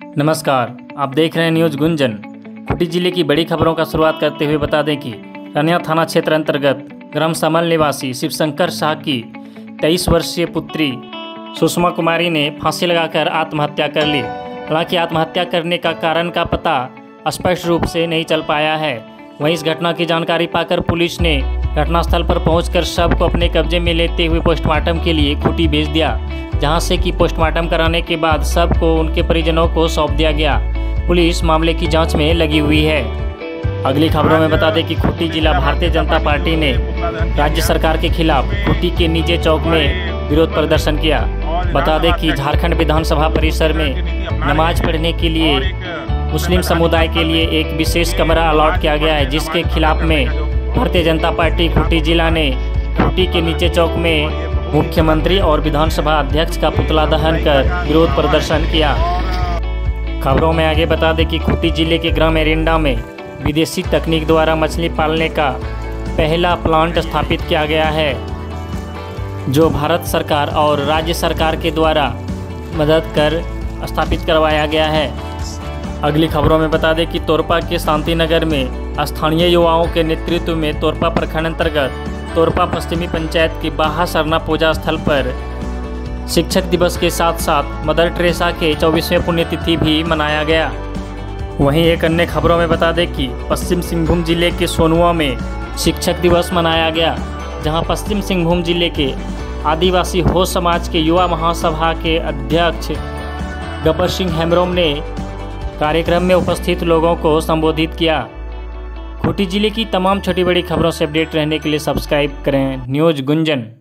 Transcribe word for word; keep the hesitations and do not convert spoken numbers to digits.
नमस्कार, आप देख रहे हैं न्यूज गुंजन। खूंटी जिले की बड़ी खबरों का शुरुआत करते हुए बता दें कि रनिया थाना क्षेत्र अंतर्गत ग्राम समल निवासी शिवशंकर शाह की तेईस वर्षीय पुत्री सुषमा कुमारी ने फांसी लगाकर आत्महत्या कर ली। हालांकि आत्महत्या करने का कारण का पता स्पष्ट रूप से नहीं चल पाया है। वहीं इस घटना की जानकारी पाकर पुलिस ने घटनास्थल पर पहुंचकर शव को अपने कब्जे में लेते हुए पोस्टमार्टम के लिए खूंटी भेज दिया, जहां से कि पोस्टमार्टम कराने के बाद शव को उनके परिजनों को सौंप दिया गया। पुलिस मामले की जांच में लगी हुई है। अगली खबरों में बता दें कि खूंटी जिला भारतीय जनता पार्टी ने राज्य सरकार के खिलाफ खूंटी के निजे चौक में विरोध प्रदर्शन किया। बता दें कि झारखंड विधानसभा परिसर में नमाज पढ़ने के लिए मुस्लिम समुदाय के लिए एक विशेष कमरा अलॉट किया गया है, जिसके खिलाफ में भारतीय जनता पार्टी खूंटी जिला ने खूंटी के नीचे चौक में मुख्यमंत्री और विधानसभा अध्यक्ष का पुतला दहन कर विरोध प्रदर्शन किया। खबरों में आगे बता दें कि खूंटी जिले के ग्राम एरिंडा में विदेशी तकनीक द्वारा मछली पालने का पहला प्लांट स्थापित किया गया है, जो भारत सरकार और राज्य सरकार के द्वारा मदद कर स्थापित करवाया गया है। अगली खबरों में बता दें कि तोरपा के शांतिनगर में स्थानीय युवाओं के नेतृत्व में तोरपा प्रखंड अंतर्गत तोरपा पश्चिमी पंचायत की बाहा सरना पूजा स्थल पर शिक्षक दिवस के साथ साथ मदर टेरेसा के चौबीसवें पुण्यतिथि भी मनाया गया। वहीं एक अन्य खबरों में बता दें कि पश्चिम सिंहभूम जिले के सोनुआ में शिक्षक दिवस मनाया गया, जहां पश्चिम सिंहभूम जिले के आदिवासी हो समाज के युवा महासभा के अध्यक्ष गब्बर सिंह हेम्ब्रोम ने कार्यक्रम में उपस्थित लोगों को संबोधित किया। खूंटी जिले की तमाम छोटी बड़ी खबरों से अपडेट रहने के लिए सब्सक्राइब करें न्यूज गुंजन।